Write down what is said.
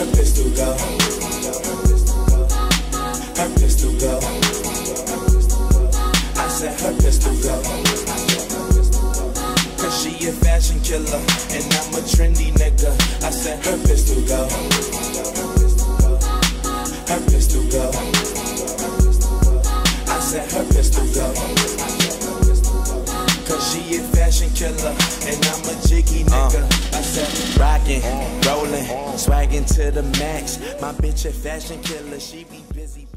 her pistol go. Her pistol go. I said her pistol go. Cause she a fashion killer and I'm a trendy nigga. I said her pistol go. Her pistol go. I said her pistol go. Cause she a fashion killer and I'm a jiggy nigga. I said rockin', rollin', swaggin' to the max. My bitch a fashion killer, she be busy.